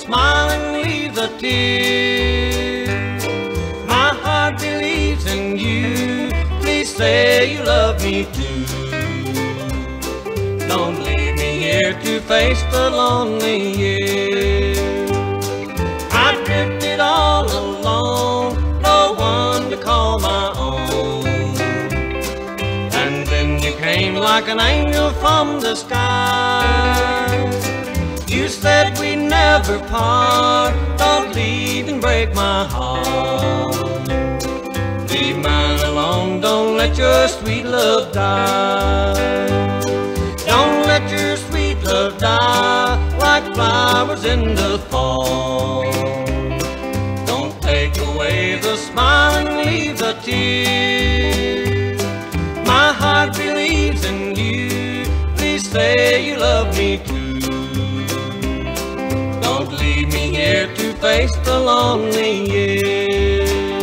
smile and leave the tear. My heart believes in you. Please say you love me too. Don't leave me here to face the lonely year. I drifted all alone, no one to call my own. And then you came like an angel from the sky. You said we'd never part, don't leave and break my heart. Leave mine alone, don't let your sweet love die. Don't let your sweet love die like flowers in the fall. Don't take away the smile and leave the tear. My heart believes in you. Please say you love me too. Don't leave me here to face the lonely year.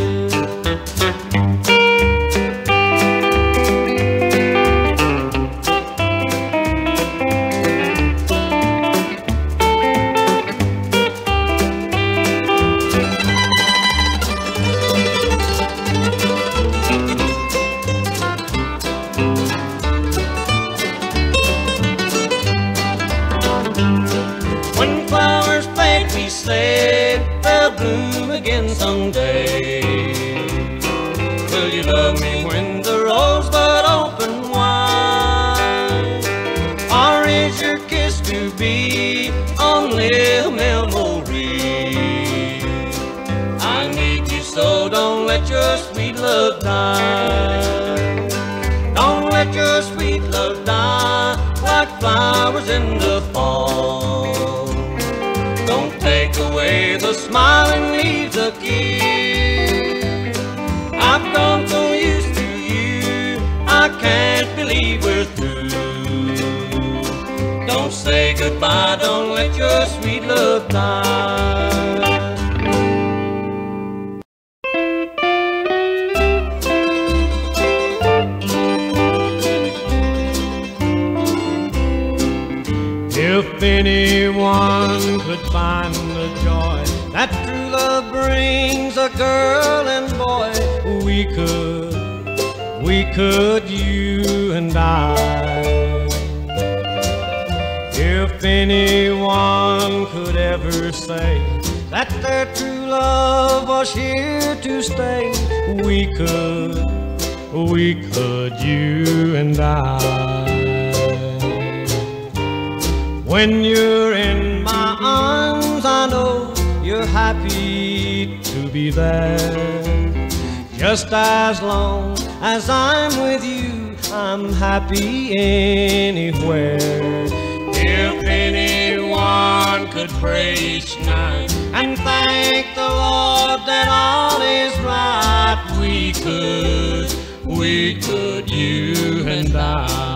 When flowers fade, we say they'll bloom again someday. Will you love me when the rosebud open wide? Or is your kiss to be only a memory? I need you so, don't let your sweet love die. Don't let your sweet love die like flowers in the fall. Don't take away the smile and leave the kiss. I've grown so used to you, I can't believe we're through. Don't say goodbye, don't let your sweet love die. If anyone could find the joy that true love brings a girl and boy, we could, you and I. If anyone could ever say that their true love was here to stay, we could, you and I. When you're in my arms, I know you're happy to be there. Just as long as I'm with you, I'm happy anywhere. If anyone could pray each night and thank the Lord that all is right, we could, you and I.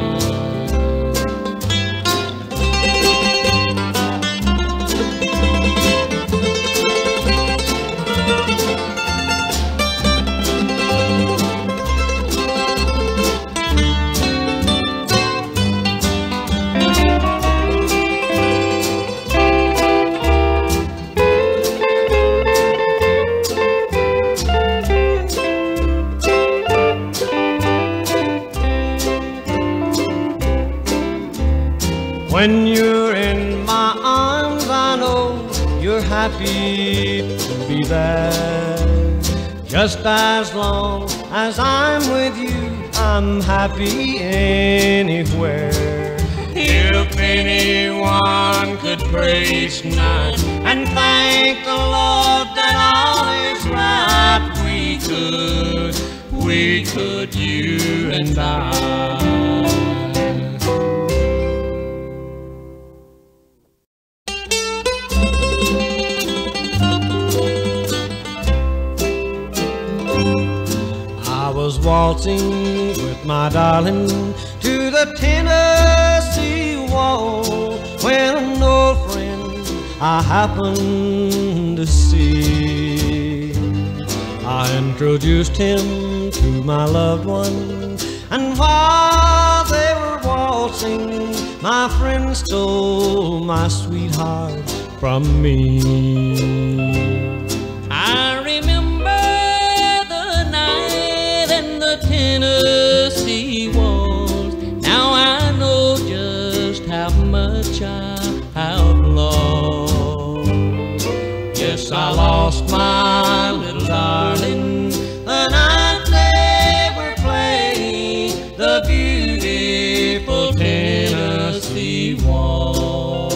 When you're in my arms, I know you're happy to be there. Just as long as I'm with you, I'm happy anywhere. If anyone could pray each night and thank the Lord that all is right, we could, you and I. I was waltzing with my darling to the Tennessee Waltz when an old friend I happened to see. I introduced him to my loved one, and while they were waltzing, my friend stole my sweetheart from me. I remember the night in the Tennessee walls. Now I know just how much I've lost. Yes, I lost my little darling the night they were playing the beautiful Tennessee waltz.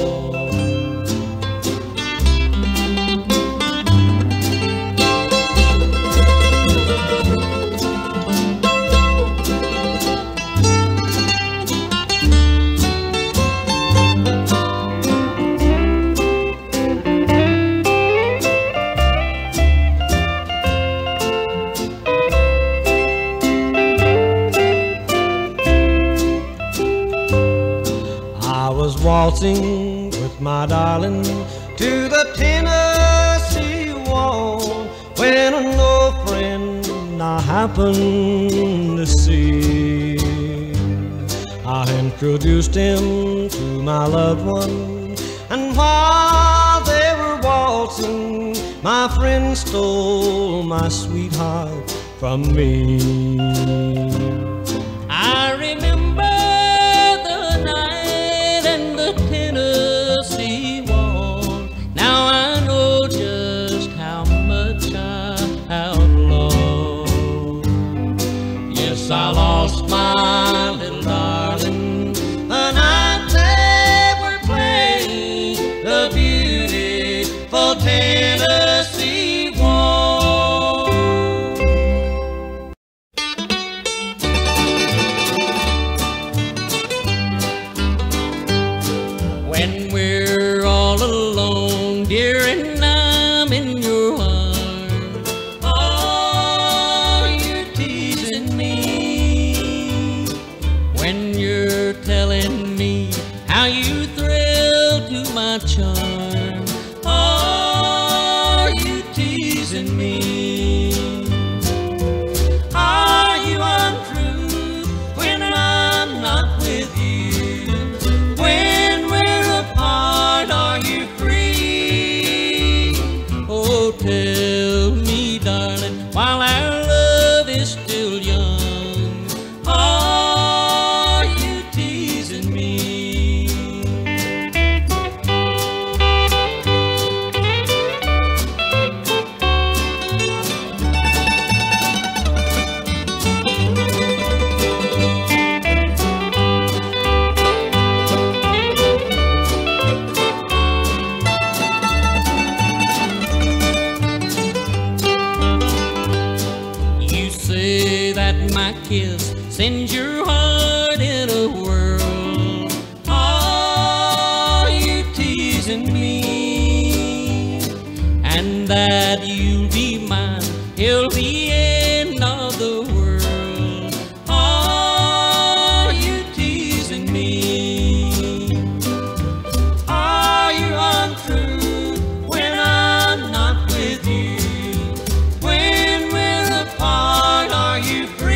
Waltzing with my darling to the Tennessee waltz, when an old friend I happened to see. I introduced him to my loved one, and while they were waltzing, my friend stole my sweetheart from me. I remember Tennessee waltz. Now I know just how much I've lost. Yes, I lost my little darling the night they were playing the beautiful Tennessee waltz. When we're all alone, dear, and I'm in your arms, oh, you're teasing me. When you're telling me how you thrill to my charm, oh, you're teasing me. Are you untrue when I'm not with you? Tell me, darling, while our love is still young, are you teasing me? My kiss sends your heart in a whirl. Are you teasing me? And that you'll be mine till the end of the world. Are you teasing me? Are you untrue when I'm not with you? When we're apart, are you free?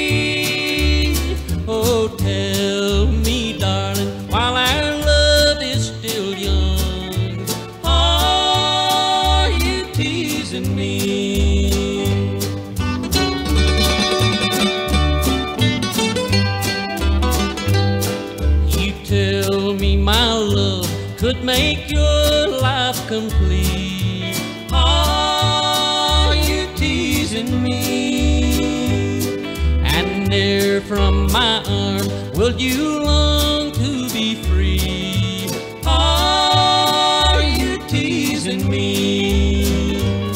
Oh, tell me, darling, while our love is still young, are you teasing me? You tell me my love could make your life complete. Are you teasing me? And there from my arms will you long to be free? Are you teasing me?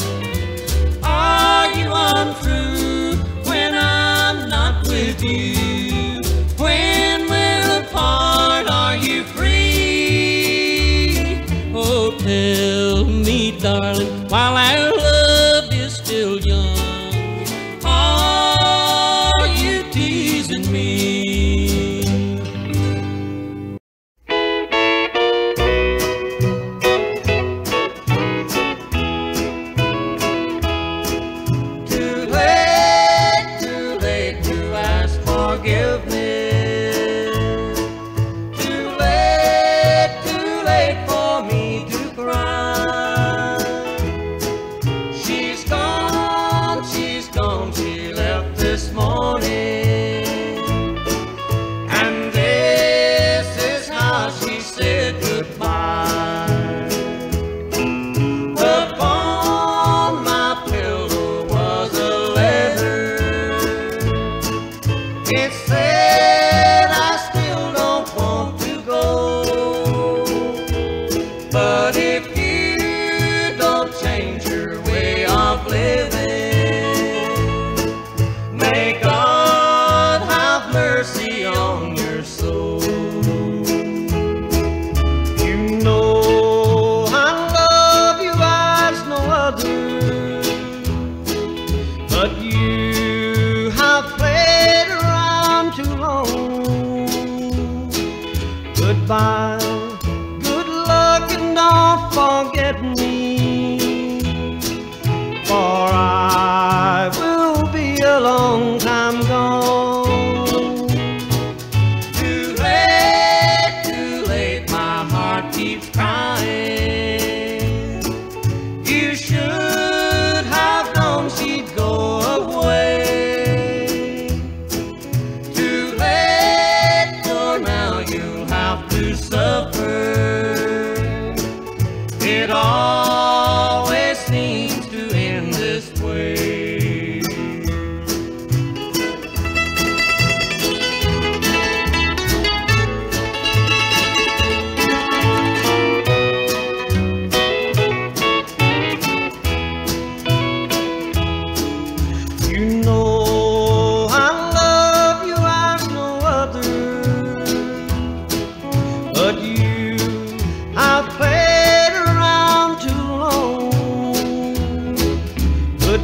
Are you untrue when I'm not with you? When we're apart, are you free? Oh, tell me, darling, while our love is still young, are you teasing me? Too late to ask forgiveness. Too late for me to cry.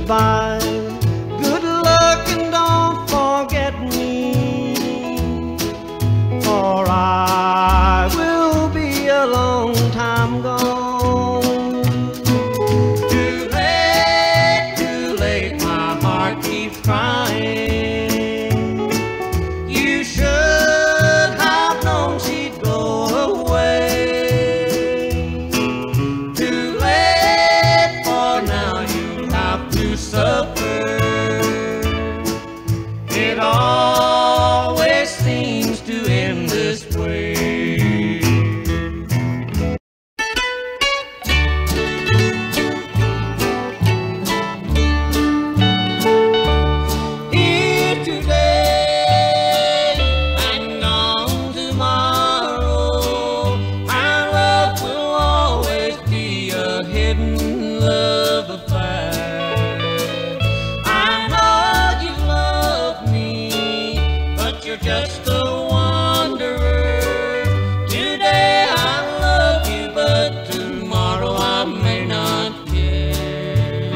goodbye. Good luck and don't forget me, for I will be a long time gone. Too late, my heart keeps crying. You should have known she'd go away. Too late, for now you have to suffer. It always seems to end this way. Here today and gone tomorrow, our love will always be a hidden love affair. I know you love me, but you're just a wanderer. Today I love you, but tomorrow I may not care.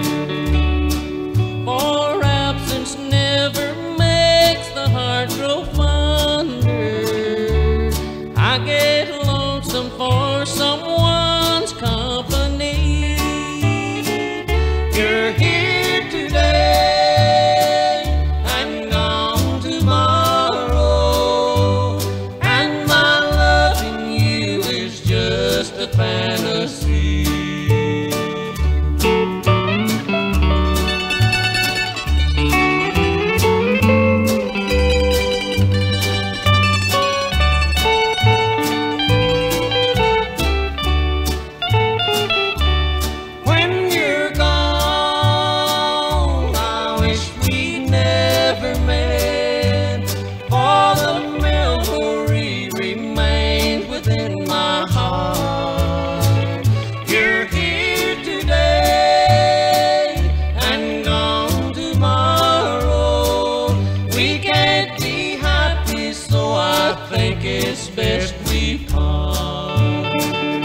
For absence never makes the heart grow fonder. I get lonesome for someone's company. You're here today and gone tomorrow, and my loving you is just a fantasy. When you're gone, I wish we'd never met, for the memory remains within my heart. You're here today and gone tomorrow. We can't be happy, so I think it's best we part.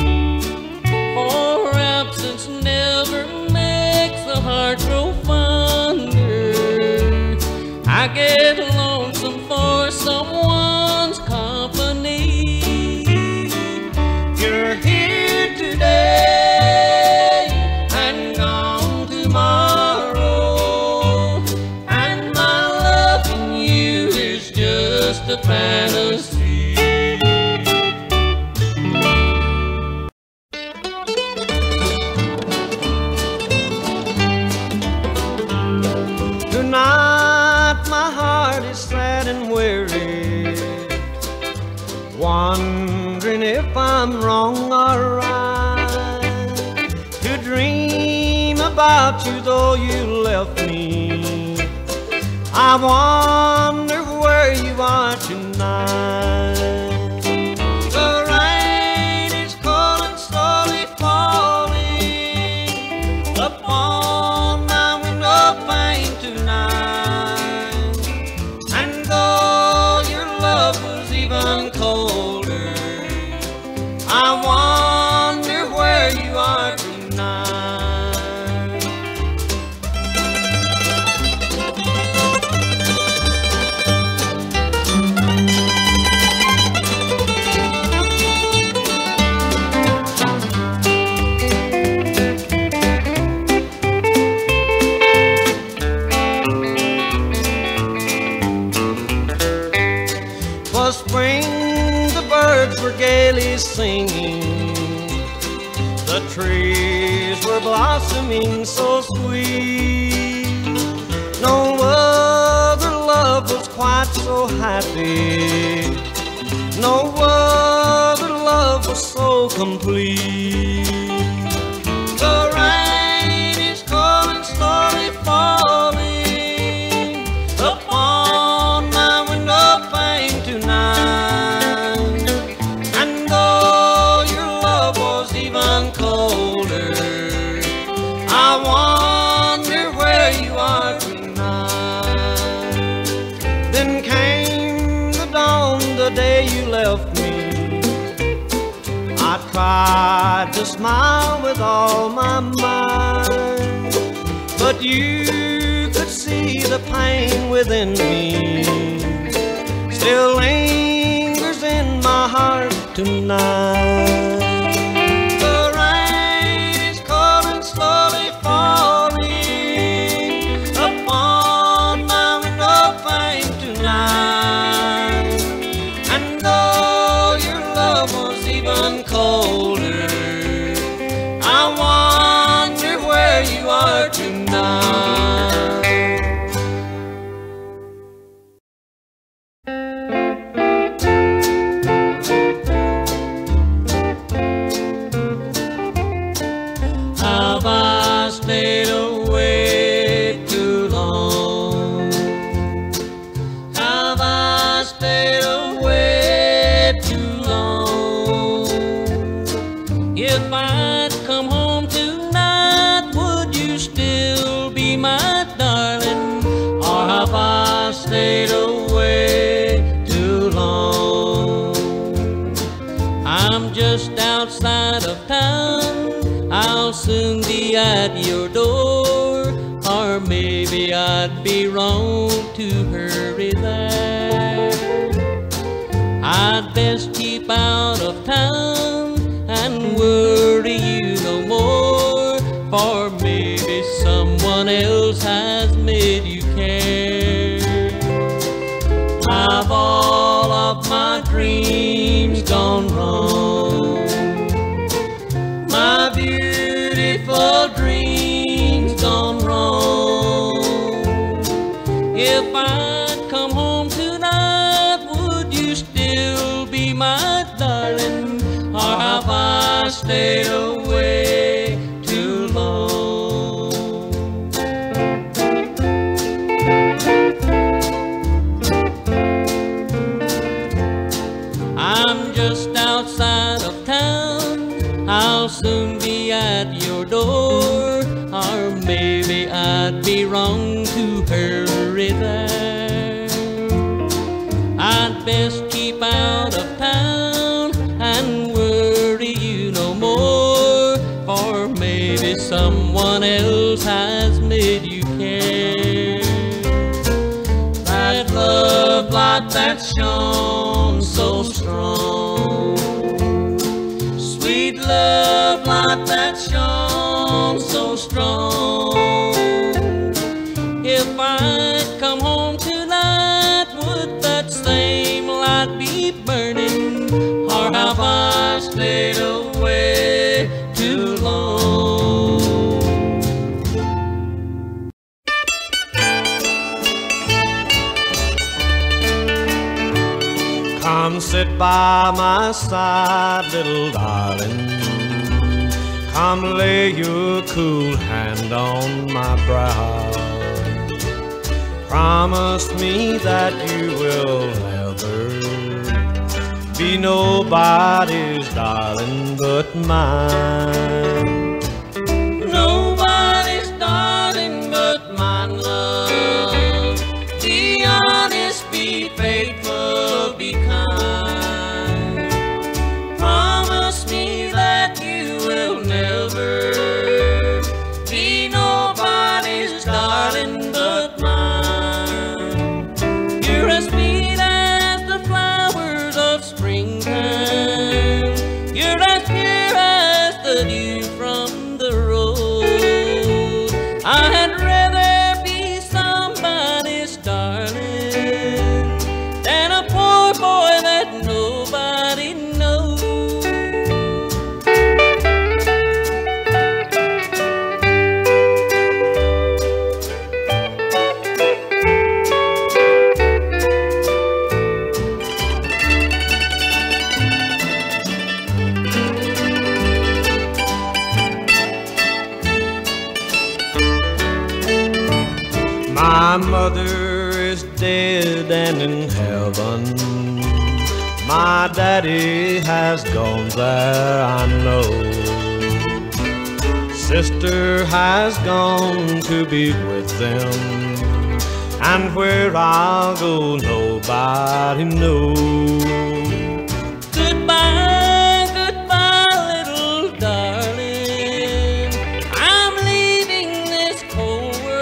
For absence never makes the heart grow fonder. I get lonesome for someone's company. You're here today and gone tomorrow, and my loving you is just a fantasy. Tonight my heart is sad and weary, wondering if I'm wrong or right to dream about you, though you left me. I wonder where you are tonight. The rain is cold and slowly falling upon my window pane tonight, and though your love was even colder, I wonder where you are tonight. For spring the birds were gaily singing, the trees were blossoming so sweet. No other love was quite so happy, no other love was so complete. The rain is cold and slowly falling upon my window pane tonight, and though your love was even colder, I wonder where you are tonight. Then came the dawn, the day you left me. I tried to smile with all my might, but But you could see the pain within me still lingers in my heart tonight. The rain is cold and slowly falling upon my window pane tonight. And though your love was even colder, I wonder where you are tonight. Have I stayed away too long? Have I stayed away too long? If I'd come home tonight, would you still be my darling? Or have I stayed away too long? I'm just outside of town, I'll soon be at your door. Or maybe I'd be wrong to hurry there. I'd best keep out of town and worry you no more, for maybe someone else has made you care. Have all of my dreams gone wrong? My beautiful dreams gone wrong? If I'd come home tonight, would you still be my darling? Or have I stayed away too long? I'm just outside of town, I'll soon be at your door. Or maybe I'd be wrong to hurry there. I'd best keep out of town and worry you no more, for maybe someone else has made you care. That love light that shone so strong, sweet love light that shone so strong. If I'd come home tonight, would that same light be burning? Or have I stayed away too long? Come sit by my side, little darling. Come lay your cool hand on my brow. Promise me that you will never be nobody's darling but mine. Nobody's darling but mine, love. Be honest, be faithful, be kind. Promise me that you will never be nobody's darling but mine. You're as sweet as the flowers of springtime. You're as pure as the dew from the road. I had rather be somebody's darling than a poor boy that nobody knows. My mother is dead and in heaven. My daddy has gone there, I know. Sister has gone to be with them, and where I'll go nobody knows. Goodbye, goodbye, little darling. I'm leaving this cold world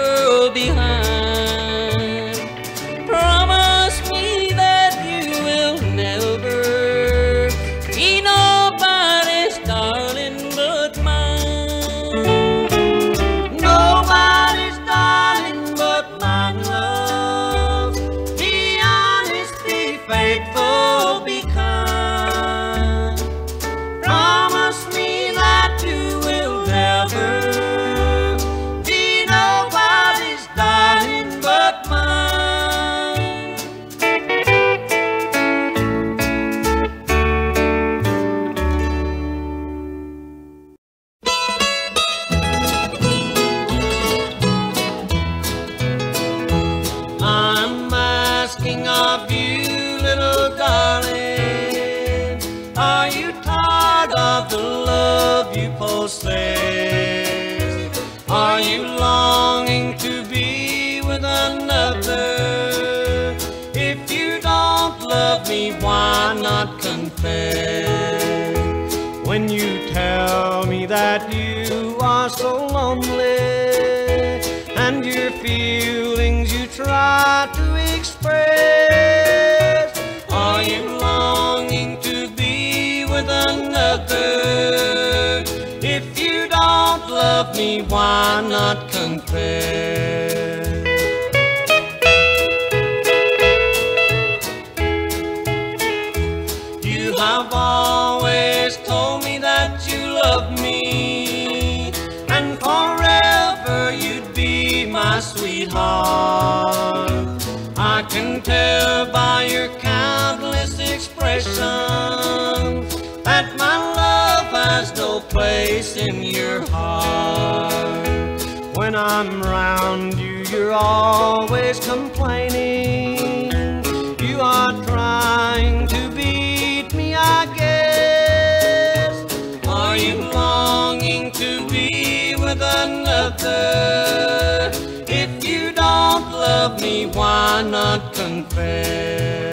Are you longing to be with another? If you don't love me, why not confess? When you tell me that you are so lonely, and your feelings you try to express, are you longing to be with another? If you don't love me, why not confess? You have always told me that you love me, and forever you'd be my sweetheart. I can tell by your countless expressions that my love has no place in your heart. When I'm round you, you're always complaining. You are trying to beat me, I guess. Are you longing to be with another? If you don't love me, why not confess?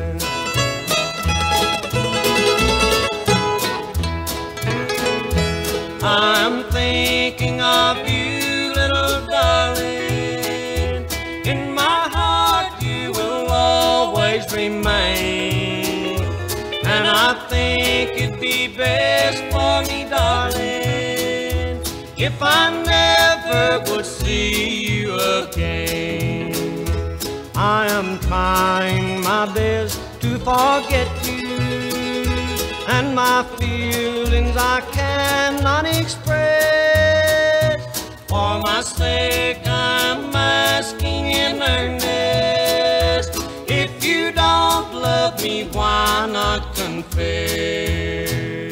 I'm thinking of you, little darling. In my heart you will always remain. And I think it'd be best for me, darling, if I never would see you again. I am trying my best to forget you, and my feelings I cannot express. For my sake I'm asking in earnest, if you don't love me, why not confess?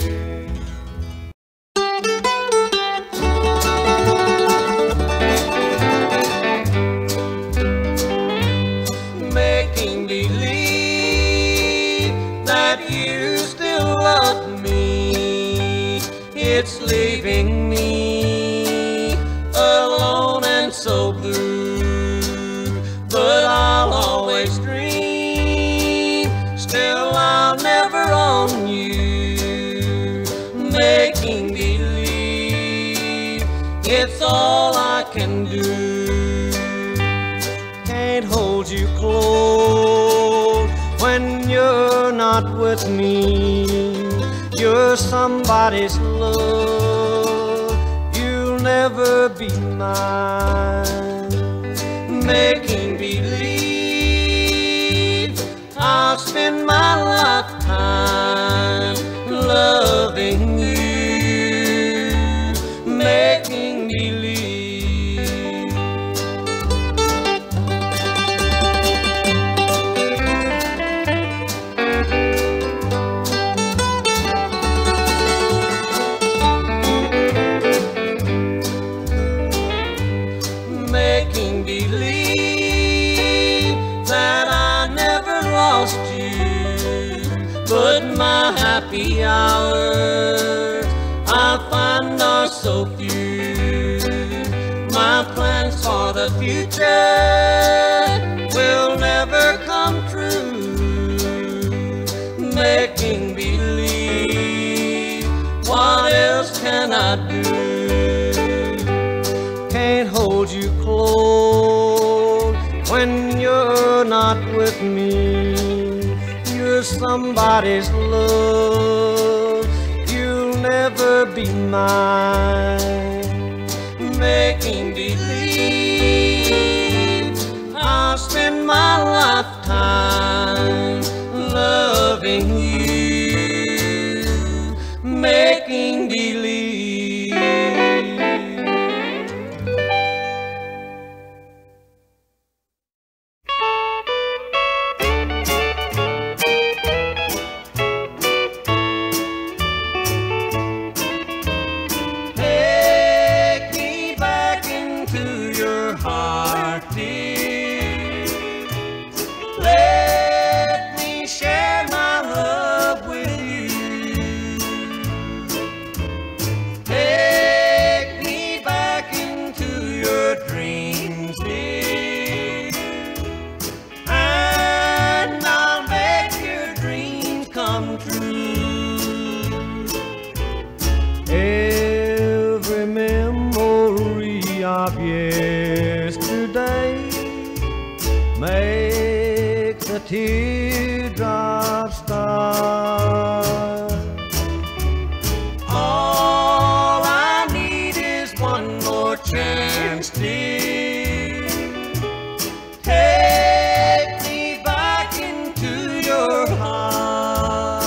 Making believe that you still love me, it's leaving me alone and so blue. But I'll always dream, still I'll never own you. Making believe, it's all I can do. Can't hold you close when you're not with me. You're somebody's love, you'll never be mine. Making believe I'll spend my lifetime loving you. Making believe. Making believe that I never lost you, but my happy hours I find are so few. My plans for the future will never come true. Making believe, what else can I do? Can't hold you close when you're not with me. You're somebody's love, you'll never be mine. Making believe I'll spend my lifetime loving you. Making believe. Play of yesterday. Make the teardrops start. All I need is one more chance, dear. Take me back into your heart.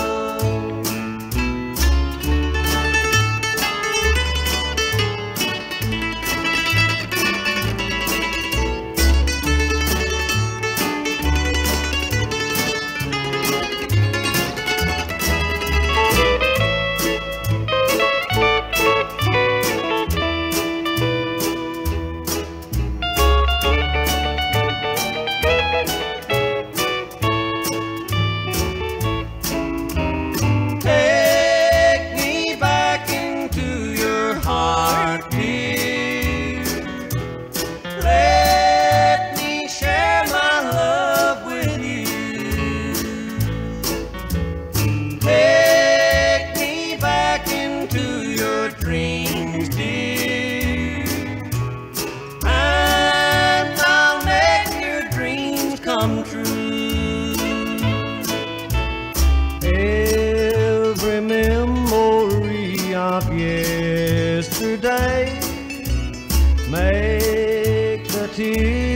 Dreams, dear, and I'll make your dreams come true. Every memory of yesterday, make the tears